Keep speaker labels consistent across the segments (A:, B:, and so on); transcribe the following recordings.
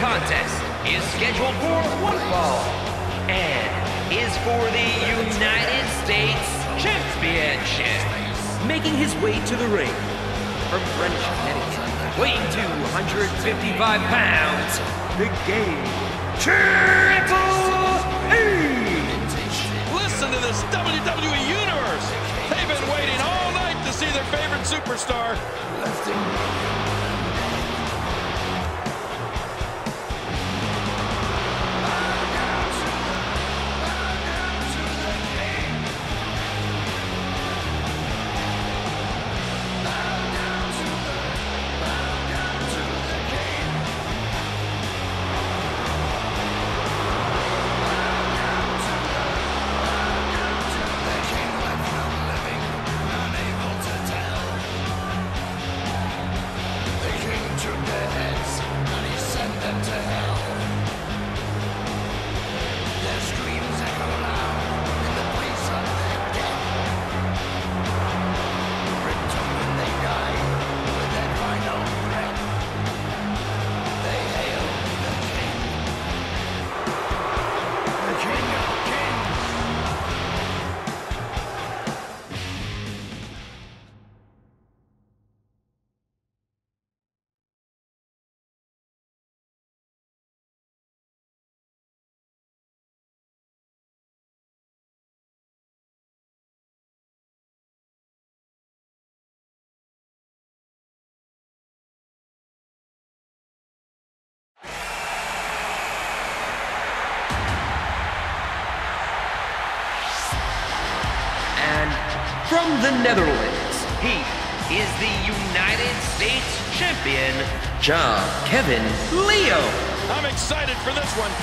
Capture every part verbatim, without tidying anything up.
A: contest is scheduled for one fall and is for the United States Championship. Making his way to the ring from Greenwich, Connecticut, weighing two hundred fifty-five pounds, the Game Triple H.
B: Listen to this W W E Universe. They've been waiting all night to see their favorite superstar.
A: From the Netherlands, he is the United States Champion, John Kevin Leo.
B: I'm excited for this one.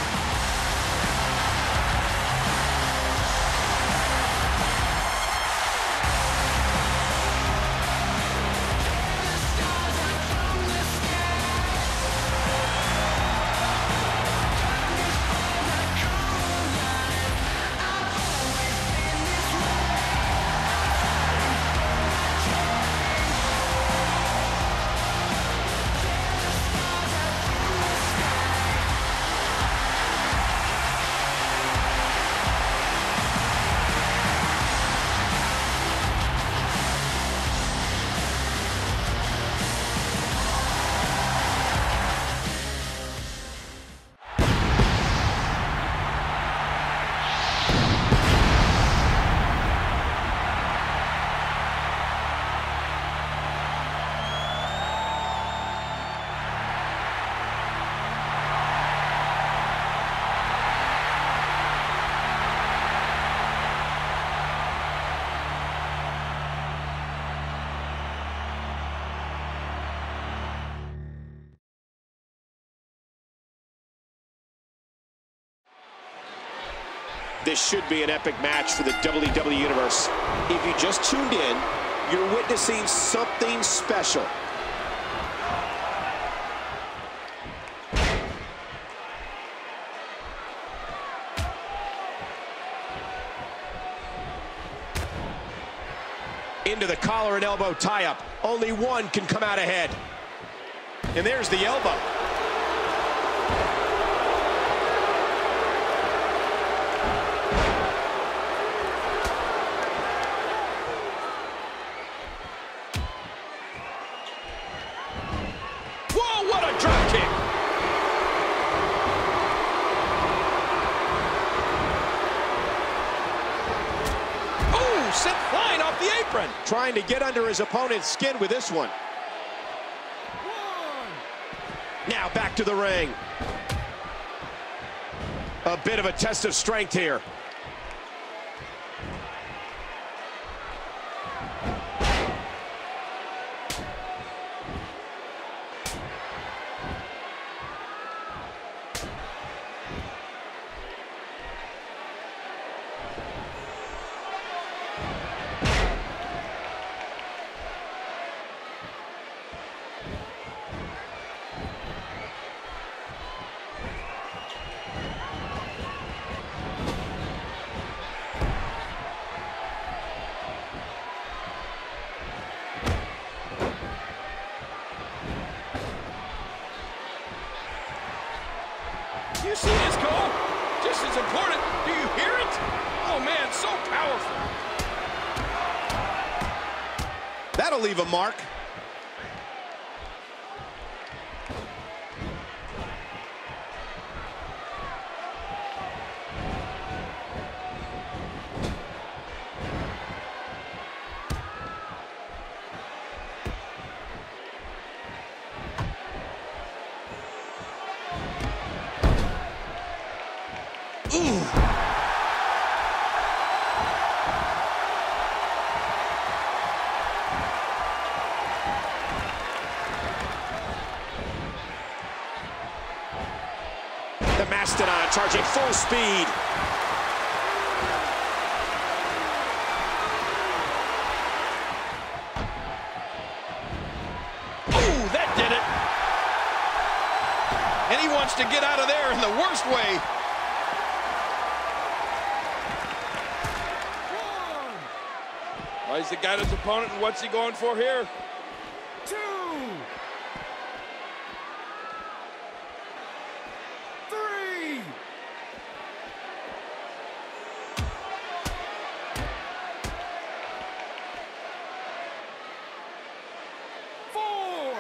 C: This should be an epic match for the W W E Universe. If you just tuned in, you're witnessing something special. Into the collar and elbow tie-up. Only one can come out ahead. And there's the elbow.
B: Sent flying off the apron.
C: Trying to get under his opponent's skin with this one.
B: One.
C: Now back to the ring. A bit of a test of strength here.
B: see this, Cole? Just as important. Do you hear it? Oh, man, so powerful.
C: That'll leave a mark. Ooh. The Mastodon charging full speed.
B: Ooh, that did it. And he wants to get out of there in the worst way. Well, he's the guy his opponent, and what's he going for here?
D: Two. Three. Four.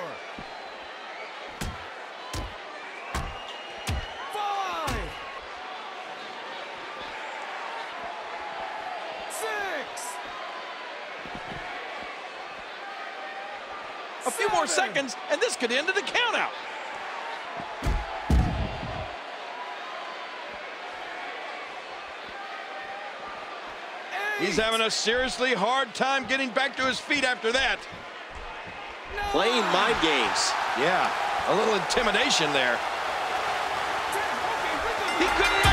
D: Five. Six.
B: A few more seconds, and this could end in a countout. He's having a seriously hard time getting back to his feet after that.
C: Playing mind games.
B: Yeah, a little intimidation there. He couldn't